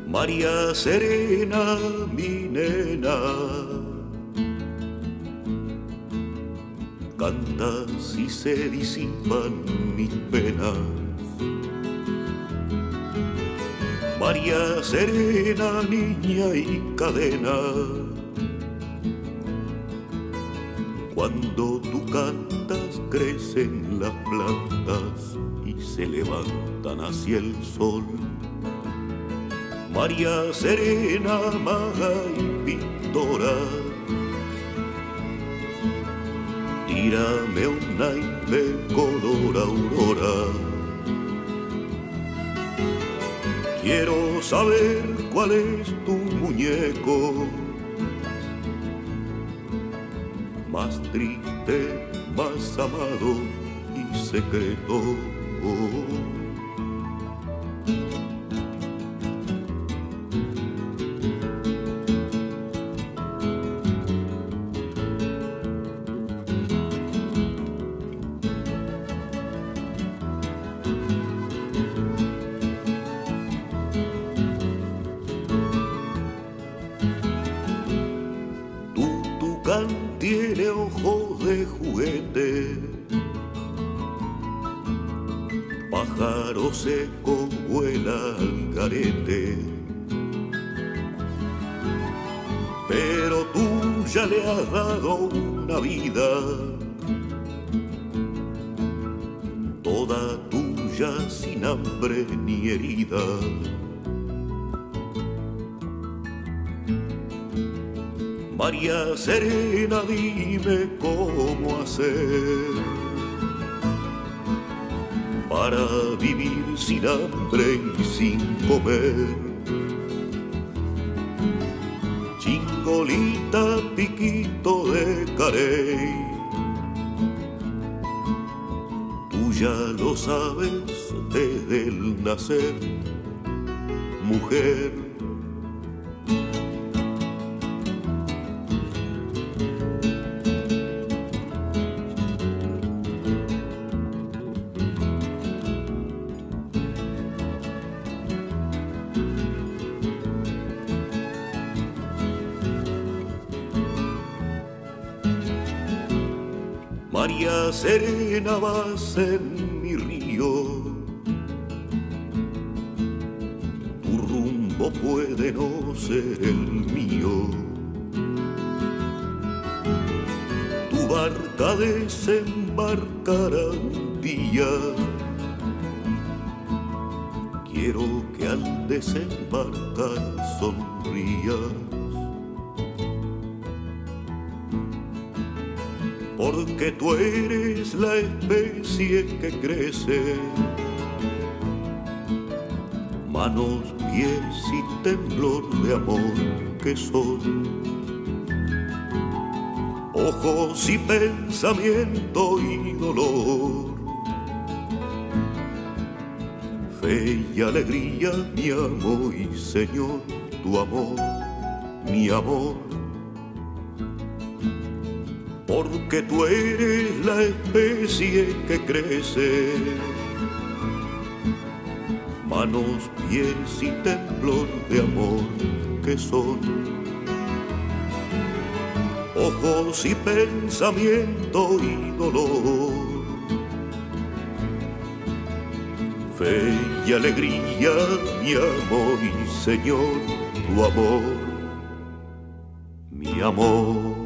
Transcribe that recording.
María Serena, mi nena, cantas y se disipan mis penas. María Serena, niña y cadena, cuando tú cantas crecen las plantas y se levantan hacia el sol. María Serena, maga y pintora, tírame un naipe color aurora. Quiero saber cuál es tu muñeco, más triste, más amado y secreto. Tiene ojos de juguete, pájaro seco vuela al garete, pero tú ya le has dado una vida, toda tuya sin hambre ni herida. María Serena, dime cómo hacer para vivir sin hambre y sin comer. Chingolita, piquito de carey, tú ya lo sabes desde el nacer, mujer. María Serena, vas en mi río, tu rumbo puede no ser el mío, tu barca desembarcará un día, quiero que al desembarcar sonrías. Porque tú eres la especie que crece, manos, pies y temblor de amor que son, ojos y pensamiento y dolor, fe y alegría, mi amo y Señor, tu amor, mi amor. Porque tú eres la especie que crece, manos, pies y temblor de amor que son, ojos y pensamiento y dolor, fe y alegría, mi amor y Señor, tu amor, mi amor.